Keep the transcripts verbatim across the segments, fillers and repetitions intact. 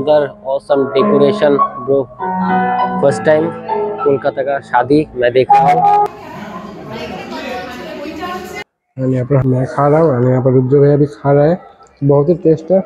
सुंदर awesome decoration bro. First time Kolkata का शादी मैं देख रहा हूँ। यहाँ पर मैं खा रहा हूँ, यहाँ पर रुद्र भैया भी खा रहा है, बहुत ही टेस्ट है।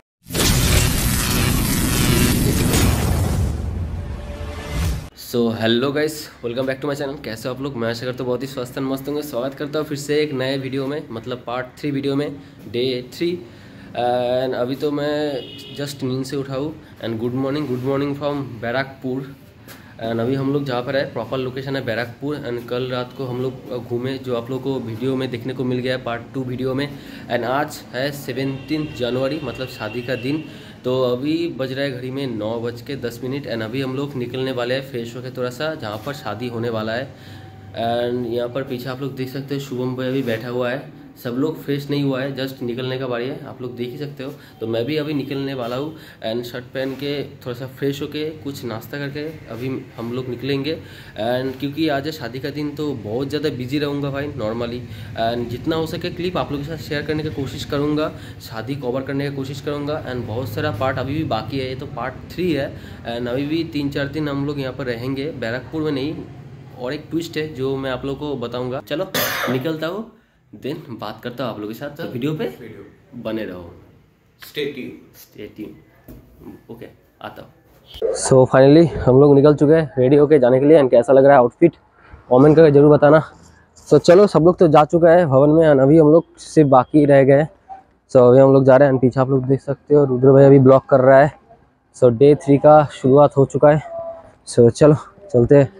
So hello guys, welcome back to my channel. कैसे हो आप लोग? मैं आशा करता हूँ बहुत ही स्वस्थ एंड मस्त होंगे। स्वागत करता हूँ फिर से एक नए वीडियो में, मतलब पार्ट थ्री वीडियो में, डे थ्री। एंड अभी तो मैं जस्ट नींद से उठा हूँ। And good morning, good morning from Barrackpore. And अभी हम लोग जहाँ पर है, प्रॉपर लोकेशन है बैराकपुर। एंड कल रात को हम लोग घूमे, जो आप लोग को वीडियो में देखने को मिल गया है पार्ट टू वीडियो में। एंड आज है सेवनटीन जनवरी, मतलब शादी का दिन। तो अभी बज रहा है घड़ी में नौ बज के दस मिनट। एंड अभी हम लोग निकलने वाले हैं फ्रेश होकर थोड़ा सा, जहाँ पर शादी होने वाला है। एंड यहाँ पर पीछे आप लोग देख सकते हो शुभम भाई अभी बैठा हुआ है। सब लोग फ्रेश नहीं हुआ है, जस्ट निकलने का बारी है, आप लोग देख ही सकते हो। तो मैं भी अभी निकलने वाला हूँ। एंड शर्ट पहन के थोड़ा सा फ्रेश होके कुछ नाश्ता करके अभी हम लोग निकलेंगे। एंड क्योंकि आज है शादी का दिन, तो बहुत ज़्यादा बिजी रहूँगा भाई नॉर्मली। एंड जितना हो सके क्लिप आप लोगों के साथ शेयर करने की कोशिश करूँगा, शादी कवर करने की कोशिश करूँगा। एंड बहुत सारा पार्ट अभी भी बाकी है, ये तो पार्ट थ्री है। एंड अभी भी तीन चार दिन हम लोग यहाँ पर रहेंगे, बैराकपुर में नहीं। और एक ट्विस्ट है जो मैं आप लोग को बताऊँगा। चलो निकलता हूँ, देन बात करता हूँ आप लोगों के साथ। तो वीडियो पे वीडियो बने रहो, stay tuned stay tuned. Okay, आता हूँ। सो फाइनली हम लोग निकल चुके हैं रेडी होके जाने के लिए। एंड कैसा लग रहा है आउटफिट, कमेंट करके जरूर बताना। सो so, चलो सब लोग तो जा चुका है भवन में। एंड अभी हम लोग सिर्फ बाकी रह गए। सो so, अभी हम लोग जा रहे हैं। पीछे आप लोग देख सकते हो रुद्र भाई अभी ब्लॉक कर रहा है। सो so, डे थ्री का शुरुआत हो चुका है। सो so, चलो चलते हैं।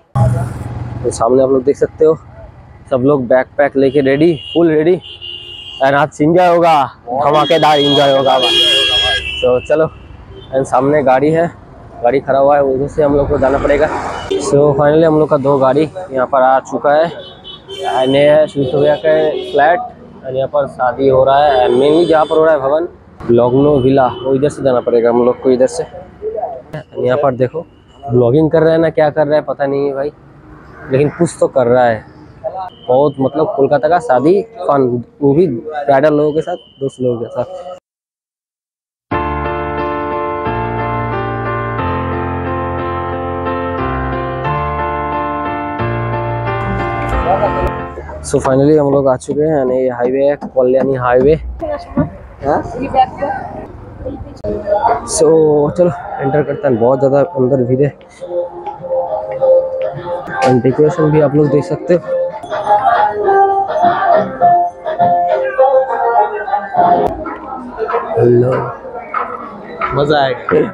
तो सामने आप लोग देख सकते हो सब लोग बैक पैक लेके रेडी, फुल रेडी। एंड आज एंजॉय होगा, धमाकेदार एंजॉय होगा। तो चलो। एंड सामने गाड़ी है, गाड़ी खड़ा हुआ है, उधर से हम लोग को जाना पड़ेगा। सो so, फाइनली हम लोग का दो गाड़ी यहाँ पर आ चुका है। एंड ये है श्री भैया का फ्लैट। एंड यहाँ पर शादी हो रहा है। एंड मेनली जहाँ पर हो रहा है भवन लग्नो विला, वो इधर से जाना पड़ेगा हम लोग को, इधर से। यहाँ पर देखो ब्लॉगिंग कर रहा है ना, क्या कर रहा है पता नहीं है भाई, लेकिन कुछ तो कर रहा है। बहुत मतलब कोलकाता का शादी फन, वो भी ब्राइडल लोगों के साथ, दोस्त लोगों के साथ। सो so फाइनली हम लोग आ चुके हैं। यानी ये हाईवे है, कल्याणी हाईवे। सो so, चलो एंटर करते हैं। बहुत ज़्यादा अंदर भीड़ है। डेकोरेशन भी आप लोग देख सकते हो। हेलो, मजा आएगा।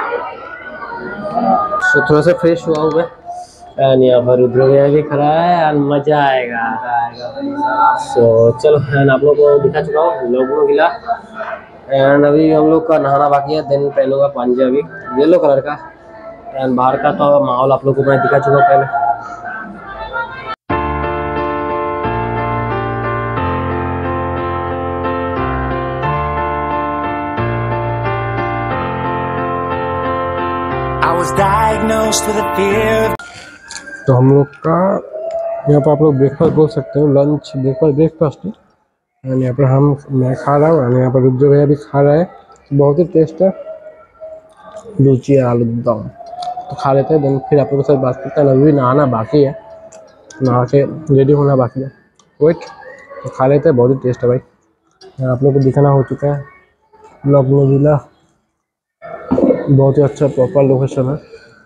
so, थोड़ा सा फ्रेश हुआ हूँ मैं। एंड यहाँ पर रुद्र भैया भी खड़ा है। एंड मजा आएगा। सो so, चलो। एंड आप लोग को दिखा चुका हूँ लोगों किला। एंड अभी हम लोग का नहाना बाकी है। देन पहनूंगा पंजाबी येलो कलर का। एंड बाहर का तो माहौल आप लोग को मैं दिखा चुका हूँ पहले। तो हम लोग का यहाँ पर आप लोग ब्रेकफास्ट बोल सकते हो, लंच ब्रेकफास्ट ब्रेकफास्ट है। एंड यहाँ पर हम मैं खा रहा हूँ। यहाँ पर रुद्र भैया भी खा रहा है, बहुत ही टेस्ट है। लूची आलू दम तो खा लेते हैं। देन फिर आप लोगों के साथ बात करते हैं। अभी भी नहाना बाकी है, नहा के रेडी होना बाकी है। वेट, तो खा लेते हैं। बहुत ही टेस्ट है भाई। आप लोग को दिखाना हो चुका है लग्नो विला, बहुत ही अच्छा प्रॉपर लोकेशन है।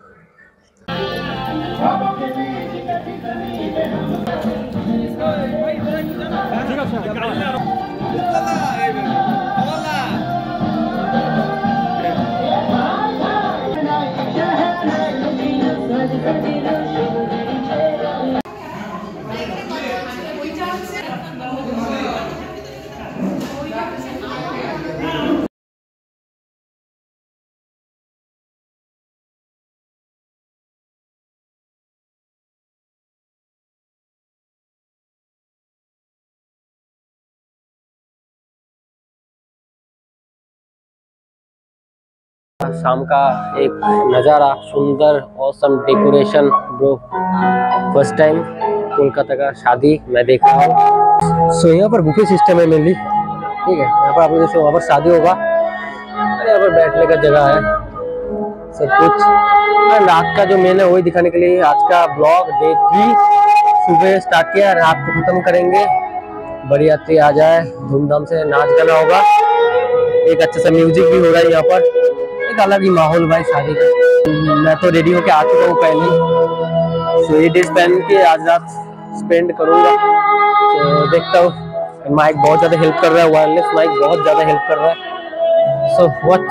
शाम का एक नज़ारा, सुंदर awesome decoration bro. First time Kolkata का शादी मैं देख रहा हूँ। सो यहाँ पर बुफे सिस्टम है मेनली, ठीक है। यहाँ पर आप लोग जैसे वहाँ पर शादी होगा, यहाँ पर बैठने का जगह है सब कुछ। रात का जो मेन है वही दिखाने के लिए आज का ब्लॉग डे थ्री सुबह स्टार्ट किया, रात को खत्म करेंगे। बड़ी यात्री आ जाए, धूमधाम से नाच गाना होगा, एक अच्छा सा म्यूजिक भी हो रहा है यहाँ पर, एक अलग ही माहौल भाई शादी का। मैं तो रेडी होके आ चुका हूँ पहले, तो ये ड्रेस पहन के आज रात स्पेंड करूँगा। तो देखता हूँ, माइक बहुत ज़्यादा हेल्प कर रहा है, वायरलेस माइक बहुत ज़्यादा हेल्प कर रहा है। सो वॉच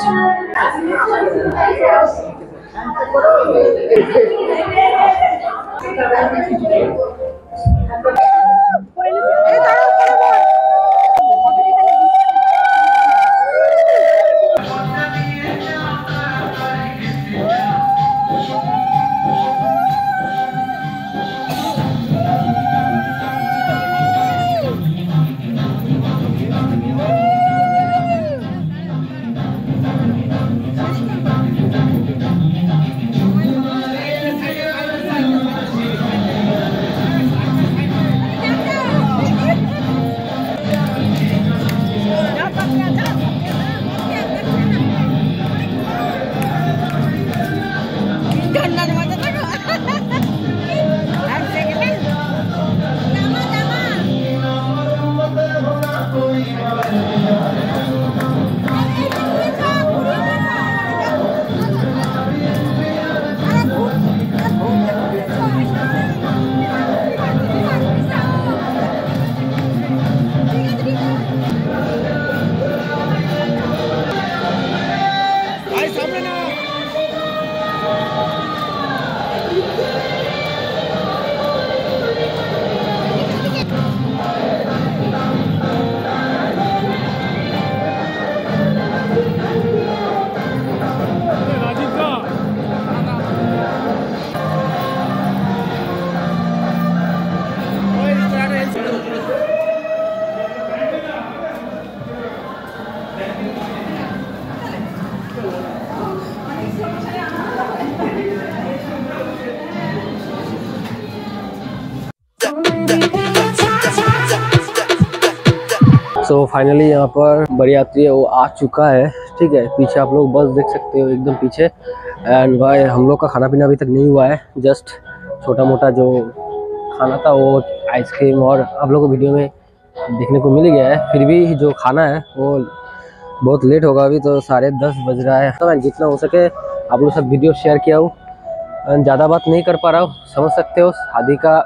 सो फाइनली यहाँ पर बड़ी यात्री है वो आ चुका है। ठीक है, पीछे आप लोग बस देख सकते हो एकदम पीछे। एंड भाई हम लोग का खाना पीना अभी तक नहीं हुआ है, जस्ट छोटा मोटा जो खाना था वो आइसक्रीम और आप लोगों को वीडियो में देखने को मिल गया है। फिर भी जो खाना है वो बहुत लेट होगा, अभी तो साढ़े दस बज रहा है। तो मैं जितना हो सके आप लोग सब वीडियो शेयर किया हूँ, ज़्यादा बात नहीं कर पा रहा हूँ, समझ सकते हो शादी का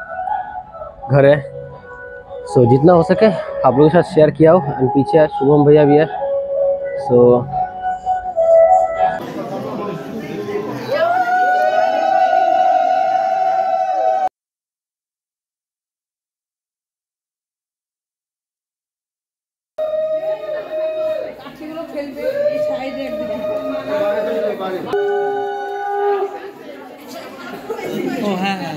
घर है। सो so, जितना हो सके आप लोगों के साथ शेयर किया हो। एंड पीछे शुभम भैया भी है। सो so, ओ हाँ हाँ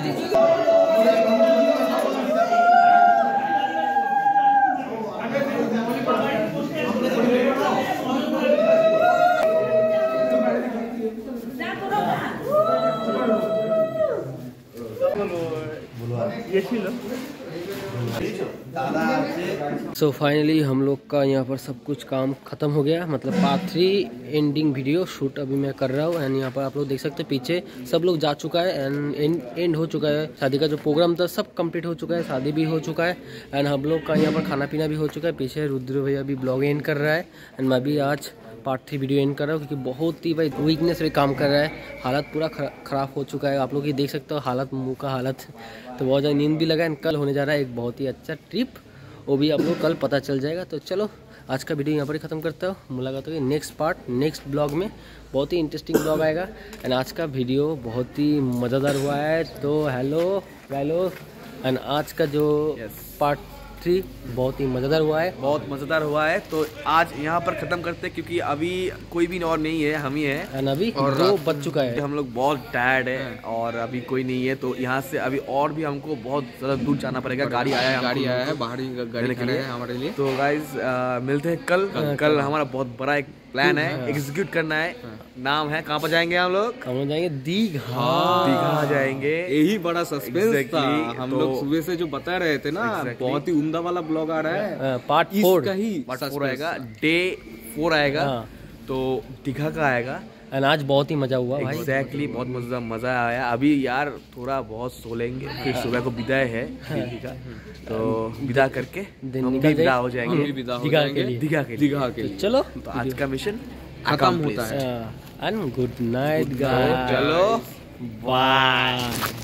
सो फाइनली हम लोग का यहाँ पर सब कुछ काम खत्म हो गया, मतलब part three ending video shoot अभी मैं कर रहा हूँ। एंड यहाँ पर आप लोग देख सकते हैं पीछे सब लोग जा चुका है एंड एंड एंड हो चुका है। शादी का जो प्रोग्राम था सब कंप्लीट हो चुका है, शादी भी हो चुका है एंड हम लोग का यहाँ पर खाना पीना भी हो चुका है। पीछे रुद्र भैया भी ब्लॉग एंड कर रहा है एंड मैं भी आज पार्ट थ्री वीडियो एंड कर रहा हूँ, क्योंकि बहुत ही भाई वीकनेस से काम कर रहा है। हालत पूरा ख़राब हो चुका है, आप लोग ये देख सकते हो हालत, मुंह का हालत, तो बहुत ज़्यादा नींद भी लगा है। कल होने जा रहा है एक बहुत ही अच्छा ट्रिप, वो भी आप लोग कल पता चल जाएगा। तो चलो आज का वीडियो यहाँ पर ही ख़त्म करता हूँ, मुलाकात होगी नेक्स्ट पार्ट नेक्स्ट ब्लॉग में, बहुत ही इंटरेस्टिंग ब्लॉग आएगा। एंड आज का वीडियो बहुत ही मज़ेदार हुआ है, तो हेलो हेलो एंड आज का जो पार्ट थ्री बहुत ही मज़ेदार हुआ है, बहुत मज़ेदार हुआ है। तो आज यहाँ पर ख़त्म करते हैं, क्योंकि अभी कोई भी और नहीं है, हम ही हैं एंड अभी और दो बज चुका है, हम लोग बहुत टायर्ड है और अभी कोई नहीं है। तो यहाँ से अभी और भी हमको बहुत ज़्यादा दूर जाना पड़ेगा। गाड़ी आया है, गाड़ी आया है, बाहरी गाड़ी के लिए हमारे लिए। तो गाइज मिलते हैं कल। कल हमारा बहुत बड़ा एक प्लान है, एग्जीक्यूट करना है। नाम है, कहाँ पर जाएंगे हम लोग? हम जाएंगे दीघा। दीघा जाएंगे, यही बड़ा सस्पेंस exactly, था। हम तो, लोग सुबह से जो बता रहे थे ना, exactly, बहुत ही उम्दा वाला ब्लॉग आ रहा है। पार्ट फोर का ही पार्ट फोर आएगा, डे फोर आएगा। तो दीघा का आएगा। एंड आज बहुत ही मजा हुआ भाई। एग्जैक्टली बहुत मजा मजा आया। अभी यार थोड़ा बहुत सो लेंगे, फिर सुबह को विदाई है दिल्ली का, तो विदा करके दिन हम निकल भी विदा जाए। हो हम जाएंगे भी विदा हो दीघा जाएंगे के लिए। दीघा के लिए। दीघा के लिए। चलो तो आज का मिशन खत्म होता है। And good night guys. चलो बाय।